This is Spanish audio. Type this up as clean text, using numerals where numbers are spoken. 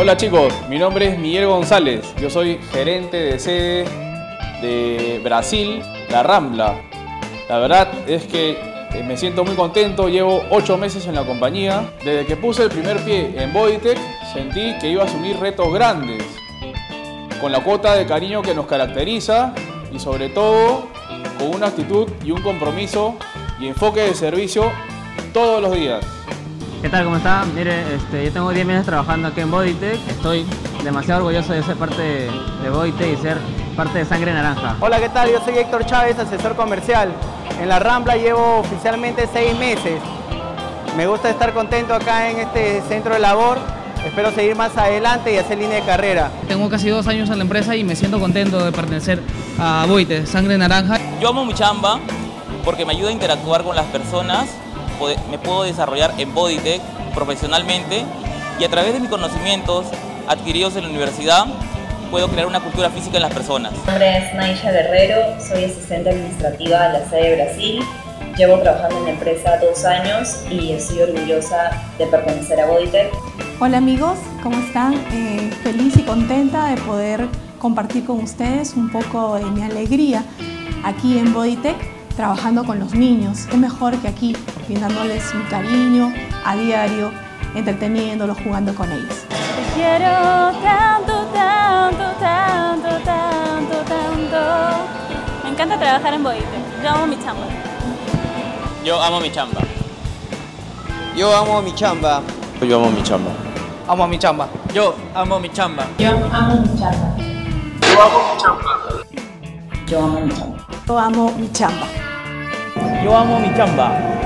Hola chicos, mi nombre es Miguel González, yo soy gerente de sede de Brasil, La Rambla. La verdad es que me siento muy contento, llevo 8 meses en la compañía. Desde que puse el primer pie en Bodytech sentí que iba a asumir retos grandes, con la cuota de cariño que nos caracteriza y sobre todo con una actitud y un compromiso y enfoque de servicio todos los días. ¿Qué tal? ¿Cómo está? Mire, yo tengo 10 meses trabajando aquí en Bodytech. Estoy demasiado orgulloso de ser parte de Bodytech y ser parte de Sangre Naranja. Hola, ¿qué tal? Yo soy Héctor Chávez, asesor comercial. En La Rambla llevo oficialmente 6 meses. Me gusta estar contento acá en este centro de labor. Espero seguir más adelante y hacer línea de carrera. Tengo casi 2 años en la empresa y me siento contento de pertenecer a Bodytech, Sangre Naranja. Yo amo mi chamba porque me ayuda a interactuar con las personas, me puedo desarrollar en Bodytech profesionalmente y a través de mis conocimientos adquiridos en la universidad puedo crear una cultura física en las personas. Mi nombre es Naisha Guerrero, soy asistente administrativa de la sede de Brasil. Llevo trabajando en la empresa 2 años y estoy orgullosa de pertenecer a Bodytech. Hola amigos, ¿cómo están? Feliz y contenta de poder compartir con ustedes un poco de mi alegría aquí en Bodytech, trabajando con los niños. Qué mejor que aquí, brindándoles mi cariño a diario, entreteniéndolos, jugando con ellos. Te quiero tanto, tanto, tanto, tanto, tanto. Me encanta trabajar en Bodytech. Yo amo mi chamba. Yo amo mi chamba. Yo amo mi chamba. Yo amo mi chamba. Amo mi chamba. Yo amo mi chamba. Yo amo mi chamba. Yo amo mi chamba. Yo amo mi chamba. Yo amo mi chamba. Yo amo mi chamba.